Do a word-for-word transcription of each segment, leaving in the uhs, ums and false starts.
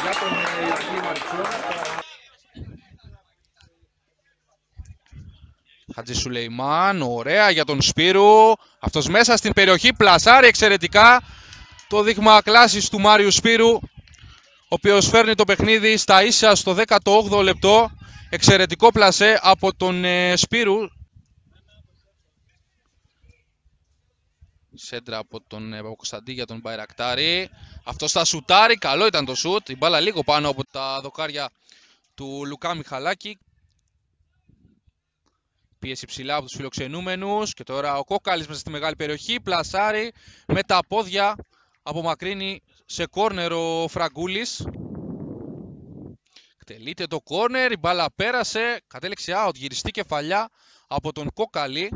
για τον Ηρακλή Μαριτσόν. Χατζη Σουλεϊμάν, ωραία για τον Σπύρου. Αυτός μέσα στην περιοχή πλασάρει εξαιρετικά. Το δείγμα κλάσης του Μάριου Σπύρου, ο οποίος φέρνει το παιχνίδι στα ίσια στο δέκατο όγδοο λεπτό. Εξαιρετικό πλασέ από τον ε, Σπύρου. Σέντρα από τον ε, Παπακοσταντή για τον Μπαϊρακτάρη. Αυτός θα σουτάρει, καλό ήταν το σουτ. Η μπάλα λίγο πάνω από τα δοκάρια του Λουκά Μιχαλάκη. Πίεση ψηλά από τους φιλοξενούμενους. Και τώρα ο Κόκαλης μέσα στη μεγάλη περιοχή. Πλασάρει με τα πόδια. Απομακρύνει σε κόρνερ ο Φραγκούλης. Εκτελείται το κόρνερ. Η μπάλα πέρασε. Κατέληξε out. Γυριστή κεφαλιά από τον Κόκαλη.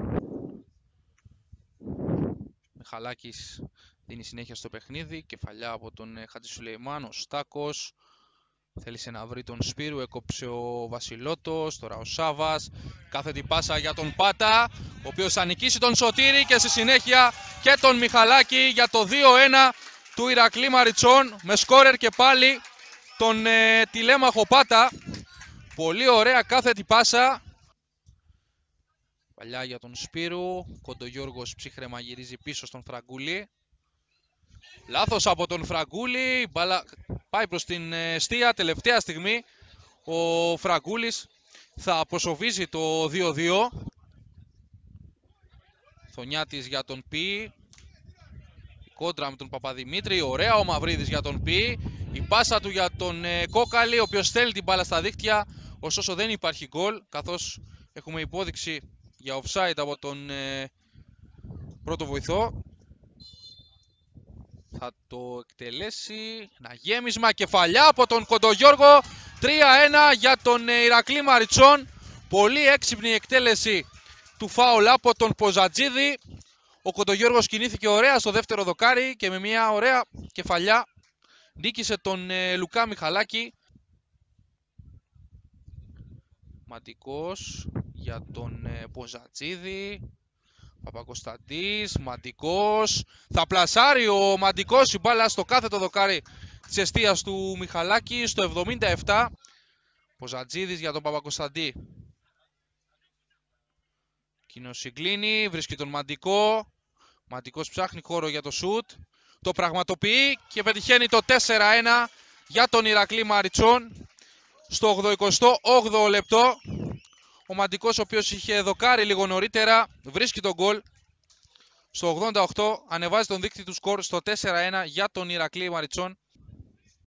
Μιχαλάκης δίνει συνέχεια στο παιχνίδι. Κεφαλιά από τον Χατζη Σουλεϊμάν. Ο Στάκος θέλησε να βρει τον Σπύρου. Έκοψε ο Βασιλότος. Τώρα ο Σάβας. Κάθετη πάσα για τον Πάτα, ο οποίος θα νικήσει τον Σωτήρη και στη συνέχεια και τον Μιχαλάκη για το δύο ένα του Ηρακλή Μαριτσόν. Με σκόρερ και πάλι τον ε, τηλέμαχο Πάτα. Πολύ ωραία κάθετη πάσα. Παλιά για τον Σπύρου. Κοντογιώργος ψύχρεμα γυρίζει πίσω στον Φραγκούλη. Λάθος από τον Φραγκούλη. Μπάλα πάει προς την εστία. Τελευταία στιγμή ο Φραγκούλης θα αποσοβήσει το δύο δύο. Θονιάτης για τον Πι. Η κόντρα με τον Παπαδημήτρη. Ωραία ο Μαυρίδης για τον Πι. Η πάσα του για τον ε, Κόκαλη, ο οποίος στέλνει την μπάλα στα δίχτυα. Ωστόσο δεν υπάρχει γκολ, καθώς έχουμε υπόδειξη για offside από τον ε, πρώτο βοηθό. Θα το εκτελέσει. Ένα γέμισμα, κεφαλιά από τον Κοντογιώργο. τρία ένα για τον ε, Ηρακλή Μαριτσόν. Πολύ έξυπνη εκτέλεση του φάουλ από τον Ποζατζίδη. Ο Κοντογιώργος κινήθηκε ωραία στο δεύτερο δοκάρι και με μια ωραία κεφαλιά νίκησε τον ε, Λουκά Μιχαλάκη. Μαντικός για τον ε, Ποζατζίδη. Παπακοσταντής, Μαντικός. Θα πλασάρει ο Μαντικός η μπάλα στο κάθετο δοκάρι της εστίας του Μιχαλάκη στο εβδομήντα επτά. Ποζατζίδης για τον Παπακοσταντή. Εκείνος συγκλίνει, βρίσκει τον Μαντικό. Μαντικός ψάχνει χώρο για το σουτ. Το πραγματοποιεί και πετυχαίνει το τέσσερα ένα για τον Ηρακλή Μαριτσόν στο ογδοηκοστό όγδοο λεπτό. Ο Μαντικός, ο οποίος είχε δοκάρει λίγο νωρίτερα, βρίσκει τον γκολ στο ογδόντα οκτώ, ανεβάζει τον δείκτη του σκορ στο τέσσερα ένα για τον Ηρακλή Μαριτσόν.